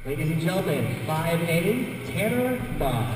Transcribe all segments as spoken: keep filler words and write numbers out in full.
Ladies and gentlemen, five A, Tanner Moss.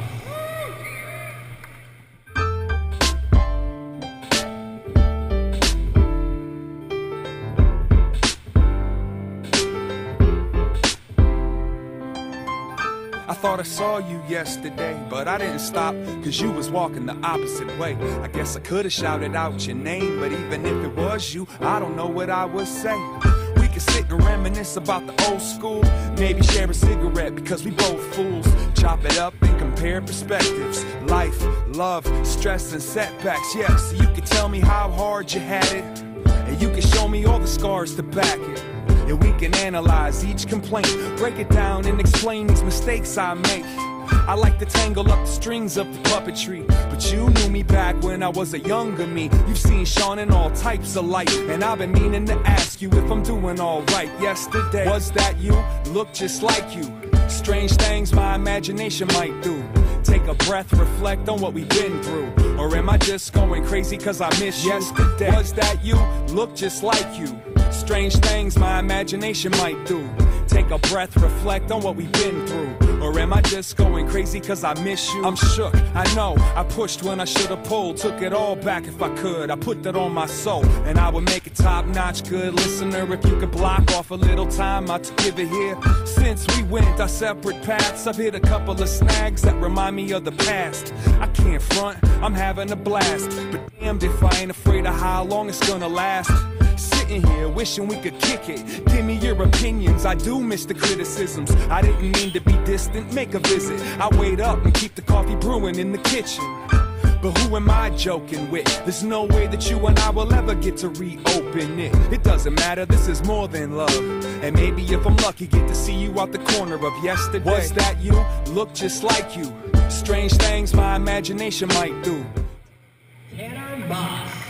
I thought I saw you yesterday, but I didn't stop, cause you was walking the opposite way. I guess I could've shouted out your name, but even if it was you, I don't know what I would say. We could sit and reminisce about the old school, maybe share a cigarette because we both fools. Chop it up and compare perspectives. Life, love, stress and setbacks, yeah. So you could tell me how hard you had it, and you can show me all the scars to back it. And we can analyze each complaint, break it down and explain these mistakes I make. I like to tangle up the strings of the puppetry, but you knew me back when I was a younger me. You've seen Sean in all types of light, and I've been meaning to ask you if I'm doing alright. Yesterday, was that you? Look just like you. Strange things my imagination might do. Take a breath, reflect on what we've been through. Or am I just going crazy cause I miss you? Yesterday, was that you? Look just like you. Strange things my imagination might do. Take a breath, reflect on what we've been through. Or am I just going crazy cause I miss you? I'm shook, I know, I pushed when I should've pulled. Took it all back if I could, I put that on my soul. And I would make a top-notch good listener if you could block off a little time out to give it here. Since we went our separate paths, I've hit a couple of snags that remind me of the past. I can't front, I'm having a blast, but damned if I ain't afraid of how long it's gonna last. Sitting here wishing we could kick it. Give me your opinions, I do miss the criticisms. I didn't mean to be distant, make a visit. I wait up and keep the coffee brewing in the kitchen. But who am I joking with? There's no way that you and I will ever get to reopen it. It doesn't matter, this is more than love. And maybe if I'm lucky, get to see you out the corner of yesterday. Was that you? Look just like you. Strange things my imagination might do. Tanner Moss.